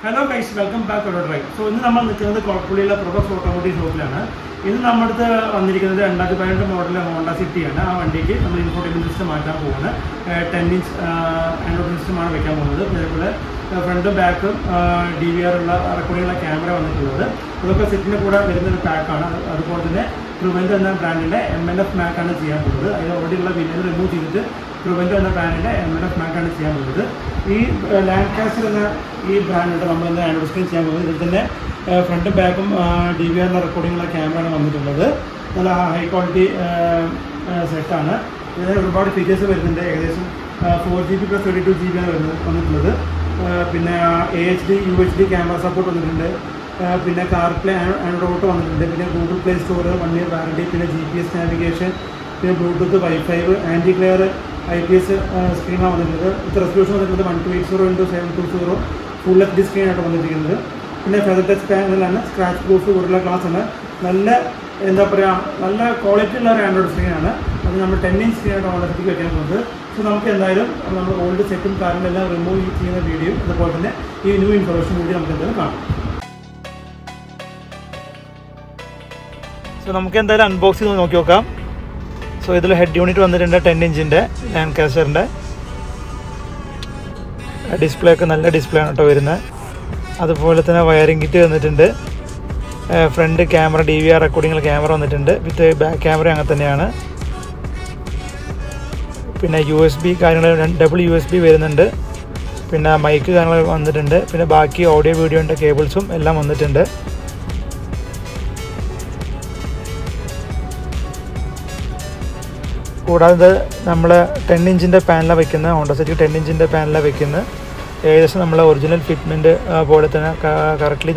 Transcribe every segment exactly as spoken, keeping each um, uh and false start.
Hello guys, welcome back to our drive. So, in the ProFX Automotive shop, this is the model of Honda City. We have an infotainment system, ten inch Android system, front and back D V R recording camera. We have a pack. ProFX brand M L F Mac. I already removed ProFX brand M L F Mac. This Lancaster is brand Android screen. Front and back D V R recording camera. High quality set. There are a lot of features four G B plus thirty-two G B. A H D, U H D camera support. CarPlay and Auto. Google Play Store, one year warranty, G P S navigation, Bluetooth, Wi-Fi, anti-glare I P S screen. The resolution is one twenty into seven twenty, full H D screen. Feather touch panel, scratch proof, Gorilla Glass, quality Android screen. ten inch screen. So, we will old second car remove the video. This new information video. So, we will unbox it. So, this is head unit ten inch Lancaster display. display. That's the wiring kit. Front camera, D V R recording camera with back camera. U S B, double U S B, mic, audio video and cables. ten inch panel, Honda City ten inch panel. This is the original fitment. Correctly,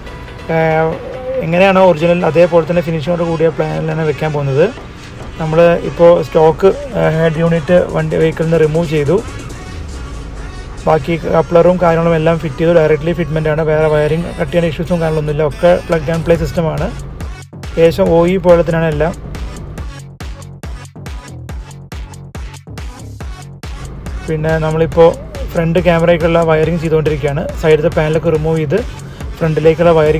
the original finish plan. We have stock head unit one vehicle remove chedu. Baki coupler room car fit directly fitment wiring issues plug and play system. O E front camera wiring side of the panel remove front wiring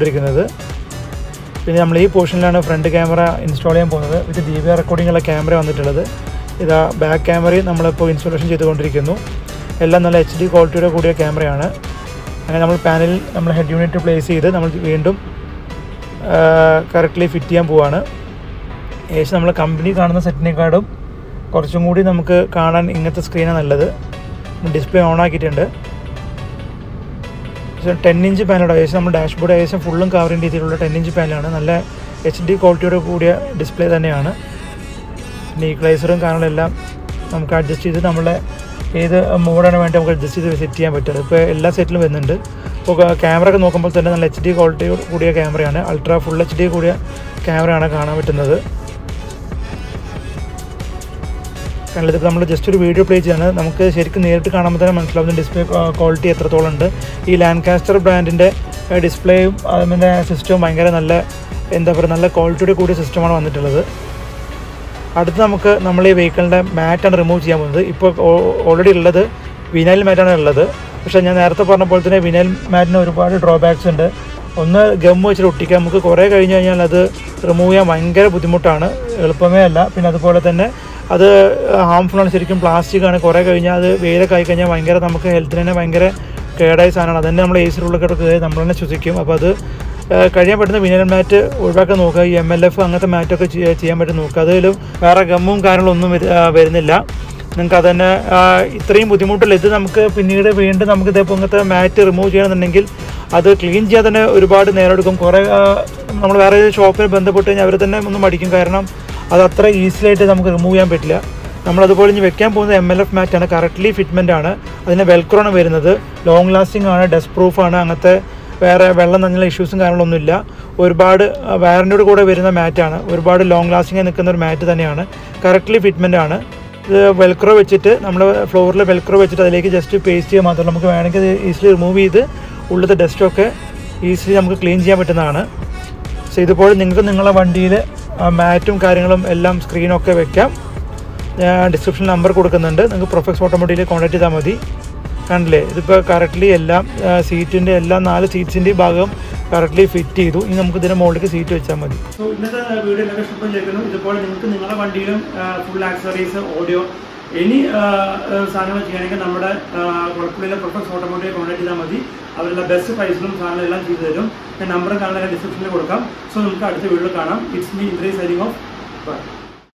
We have this portion of front camera installed with the D V R recording camera. This is the back camera we installation. This is H D quality camera. And we panel head unit place we correctly fit the company setting card. We screen display on. So ten inch panel dashboard is full covering ten inch panel H D quality display thaneyana equalizer and adjust ചെയ്ത് നമ്മൾ ഏത് മോഡാണ് വേണ്ടി നമുക്ക് adjust ചെയ്ത് set ചെയ്യാൻ പറ്റും ഇപ്പോൾ എല്ലാ സെറ്റിലും വരുന്നുണ്ട് ഇപ്പോൾ ക്യാമറ ഒക്കെ നോക്കുമ്പോൾ തന്നെ നല്ല എച്ച് ഡി ക്വാളിറ്റി കൂടിയ ക്യാമറയാണ് അൾട്രാ ഫുൾ എച്ച് ഡി കൂടിയ ക്യാമറയാണ് കാണാൻ പറ്റുന്നത് കാരണം ഇത് നമ്മൾ ജസ്റ്റ് ഒരു വീഡിയോ പ്ലേ ചെയ്യാണ് നമുക്ക് ശരിക്കും നേരിട്ട് കാണുമ്പോൾ തന്നെ മനസ്സിലാവുന്ന ഡിസ്പ്ലേ ക്വാളിറ്റി എത്രത്തോളം ഉണ്ട് ഈ ലാൻകാസ്റ്റർ ബ്രാൻഡിന്റെ ഡിസ്പ്ലേയും അതിന്റെ സിസ്റ്റവും ഭയങ്കര നല്ല എന്താ പറയുക നല്ല ക്വാളിറ്റിയോടെ കൂടിയ സിസ്റ്റമാണ് വന്നിട്ടുള്ളത് അടുത്ത നമുക്ക് നമ്മൾ ഈ വെഹിക്കിളിന്റെ മാറ്റ് ആണ് റിമൂവ് ചെയ്യാൻ പോകുന്നത് ഇപ്പോൾ ഓൾറെഡി ഉള്ളത് വിനൈൽ മാറ്റ് ആണ് ഉള്ളത് പക്ഷേ ഞാൻ നേരത്തെ പറഞ്ഞ പോലെ തന്നെ വിനൈൽ മാറ്റിന് ഒരുപാട് ഡ്രോബാക്സ് ഉണ്ട് ഒന്ന് ഗം വെച്ചിട്ട് ഒട്ടിക്കാൻ നമുക്ക് കുറേ കഴിഞ്ഞ് കഴിഞ്ഞാൽ അത് റിമൂവ് ചെയ്യാൻ ഭയങ്കര ബുദ്ധിമുട്ടാണ് എളുപ്പമേ അല്ല പിന്നെ അതുപോലെ തന്നെ അത് ഹാംഫുൾ ആണ് ശരിക്കും പ്ലാസ്റ്റിക് ആണ് കുറേ കഴിഞ്ഞാൽ അത് വെയിലൊക്കെ ആയി കഴിഞ്ഞാൽ ഭയങ്കര നമുക്ക് ഹെൽത്തിന് തന്നെ ഭയങ്കര കേടായ സാധനമാണ് അതന്നെ നമ്മൾ എ സിയിലുള്ളൊക്കെ കയറി നമ്മൾ തന്നെ ശ്വസിക്കും അപ്പോൾ അത് കഴിയാൻ പറ്റുന്ന വിനൈൽ മാറ്റ് ഒഴിവാക്കാൻ നോക്കുക ഈ എം എൽ എഫ് അങ്ങനത്തെ മാറ്റൊക്കെ ചെയ്യാൻ പറ്റും നോക്കുക അതിലും വേറെ ഗമ്മും കാര്യങ്ങളൊന്നും വരുന്നില്ല നിങ്ങൾക്ക് അതന്നെ ഇത്രയും ബുദ്ധിമുട്ടില്ല ഇത് നമുക്ക് പിന്നീട് വീണ്ടും നമുക്ക് ഇതേപോലെ ഇങ്ങനത്തെ മാറ്റ് റിമൂവ് ചെയ്യണമെന്നുണ്ടെങ്കിൽ അത് ക്ലീൻ ചെയ്യാൻ തന്നെ ഒരുപാട് നേരം എടുക്കും കുറേ നമ്മൾ വേറെ ഷോപ്പിൽ ബന്ധപ്പെട്ട് കഴിഞ്ഞാൽ അവർ തന്നെ ഒന്ന് മടിക്കും കാരണം അത് അത്ര ഈസിലി ആയിട്ട് നമുക്ക് റിമൂവ് ചെയ്യാൻ പറ്റില്ല നമ്മളതുപോലെ ഇനി വെക്കാൻ പോകുന്നത് എം എൽ എഫ് മാറ്റാണ് കറക്റ്റ്ലി ഫിറ്റ്മെൻ്റ് ആണ് അതിന് വെൽക്രോണ് വരുന്നത് ലോങ് ലാസ്റ്റിംഗ് ആണ് ഡസ്റ്റ് പ്രൂഫാണ് അങ്ങനത്തെ വേറെ വെള്ളം നനഞ്ഞുള്ള ഇഷ്യൂസും കാര്യങ്ങളൊന്നുമില്ല ഒരുപാട് വാറൻറ്റിയോട് കൂടെ വരുന്ന മാറ്റാണ് ഒരുപാട് ലോങ് ലാസ്റ്റിംഗ് നിൽക്കുന്ന ഒരു മാറ്റ് തന്നെയാണ് കറക്റ്റ്ലി ഫിറ്റ്മെൻ്റ് ആണ് ഇത് വെൽക്രോ വെച്ചിട്ട് നമ്മൾ ഫ്ലോറിൽ വെൽക്രോ വെച്ചിട്ട് അതിലേക്ക് ജസ്റ്റ് പേസ്റ്റ് ചെയ്യാൻ മാത്രമല്ല നമുക്ക് വേണമെങ്കിൽ ഈസിലി റിമൂവ് ചെയ്ത് ഉള്ളത്തെ ഡസ്റ്റൊക്കെ ഈസിലി നമുക്ക് ക്ലീൻ ചെയ്യാൻ പറ്റുന്നതാണ് സോ ഇതുപോലെ നിങ്ങൾക്ക് നിങ്ങളുടെ വണ്ടിയിൽ മാറ്റും കാര്യങ്ങളും എല്ലാം സ്ക്രീനൊക്കെ വെക്കാം ഞാൻ ഡിസ്ക്രിപ്ഷൻ നമ്പർ കൊടുക്കുന്നുണ്ട് നിങ്ങൾക്ക് പ്രൊഫെക്സ് ഓട്ടോമോട്ടീവിൽ കോൺടാക്ട് ചെയ്താൽ മതി കണ്ടില്ലേ, ഇതിപ്പോൾ കറക്റ്റ്ലി എല്ലാം സീറ്റിൻ്റെ എല്ലാ നാല് സീറ്റ്സിൻ്റെയും ഭാഗം കറക്റ്റ്ലി ഫിറ്റ് ചെയ്തു. ഇനി നമുക്ക് ഇതിൻ്റെ മുകളിലേക്ക് സീറ്റ് വെച്ചാൽ മതി. സോ ഇന്നത്തെ വീഡിയോ എല്ലാവരും ഇഷ്ടപ്പെട്ടിരിക്കുന്നു. ഇതുപോലെ നിങ്ങൾക്ക് നിങ്ങളുടെ വണ്ടിയിലും ഫുൾ ആക്സസറീസ്, ഓഡിയോ, ഇനി സാധനങ്ങൾ ചെയ്യണമെങ്കിൽ നമ്മുടെ കുഴപ്പമില്ല പ്രൊഫക്സ് ഓട്ടോമോട്ടീവ് കോൺടാക്ട് ചെയ്താൽ മതി. അവരുടെ ബെസ്റ്റ് പ്രൈസിലും സാധനങ്ങളെല്ലാം ചെയ്തു തരും. ഞാൻ നമ്പർ കാണാൻ ഡിസ്ക്രിപ്ഷനിൽ കൊടുക്കാം. സോ നമുക്ക് അടുത്ത വീഡിയോയിൽ കാണാം. It's me Indre signing off. By.